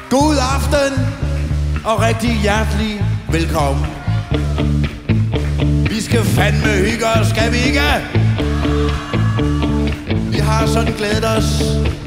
God aften og rigtig hjertelig velkommen. Vi skal fandme hygge os, skal vi ikke? Vi har sådan glædet os